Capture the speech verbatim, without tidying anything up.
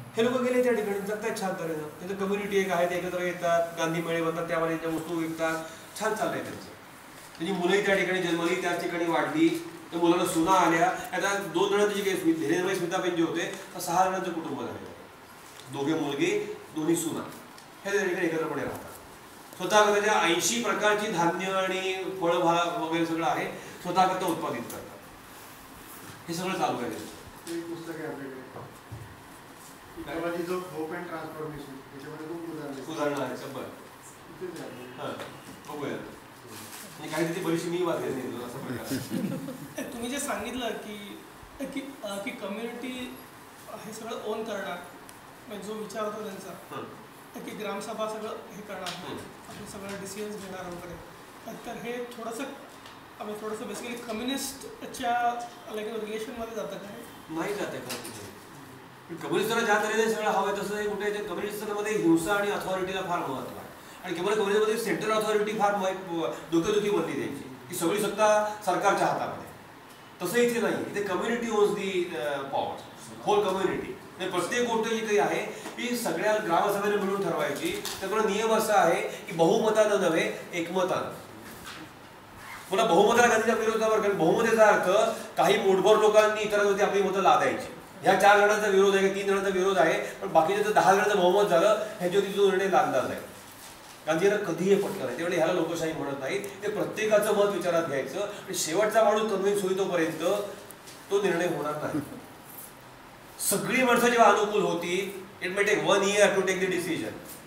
हे लोक गेले त्या ठिकाणी जगतात छान तऱ्हेनं. त्यांचं कम्युनिटी एक आहे, ते एकत्र येतात, गांधी मेळे बनतात, त्यामध्ये त्या वस्तू विकतात, छान चाललंय त्यांचं. त्यांची मुलंही त्या ठिकाणी जन्मली, त्याच ठिकाणी वाढली, त्या मुलांना सुना आल्या. आता दोन जणांची केस, धीरेंद्रभाई स्मिताबाई जे होते तर सहा जणांचं कुटुंब झालं, दोघे मुलगे दोन्ही सुना, हे त्या ठिकाणी एकत्रपणे राहतात. स्वतःकरता ऐंशी प्रकारची धान्य आणि फळभाला वगैरे सगळं आहे, स्वतःकरता उत्पादित करतात. हे सगळं चालू आहे. एक पुस्तक आहे आपल्याकडे, उदाहरणं आहे शंभर. बघूया, काही तिथे बरीचशी मी वाचली नाही असं प्रकार. तुम्ही जे सांगितलं की की कम्युनिटी हे सगळं ओन करणार, म्हणजे जो विचार होता त्यांचा की ग्रामसभा सगळं हे करणार, आपण सगळं डिसिजन्स घेणार वगैरे, तर हे थोडंसं आम्ही थोडंसं बेसिकली कम्युनिस्टच्या लाईक रिलेशनमध्ये जातं का? नाही जाते खरं. कम्युनिस्टला ज्या तऱ्हेने सगळं हवं आहे तसं कुठे कम्युनिस्टमध्ये हिंसा आणि अथॉरिटीला फार महत्त्व आहे. आणि केवळ कम्युनिस्टमध्ये सेंट्रल अथॉरिटी फार डोकेदुखी बनली त्यांची, की सगळी सत्ता सरकारच्या हातामध्ये. तसं इथे नाही, इथे community owns the power, whole community. प्रत्येक गोष्ट जी काही आहे ती सगळ्या ग्रामसभेने मिळून ठरवायची. त्यामुळे नियम असा आहे की बहुमतानं नव्हे एकमतानं. पुन्हा बहुमताला गांधीच्या विरोधावर, कारण बहुमताचा अर्थ काही मोठभर लोकांनी इतरांवरती आपली मतं लादायची. ह्या चार जणांचा विरोध आहे, तीन जणांचा विरोध आहे, पण बाकीच्या दहा जणांचं बहुमत झालं, ह्याच्यावरती जो निर्णय लादला जाईल. गांधींना कधीही पटलं नाही, त्यावेळी ह्याला लोकशाही म्हणत नाही. ते प्रत्येकाचं मत विचारात घ्यायचं आणि शेवटचा माणूस कन्व्हिन्स होईतोपर्यंत तो निर्णय होणार नाही. सगळी माणसं जेव्हा अनुकूल होती, it may take one year to take the decision.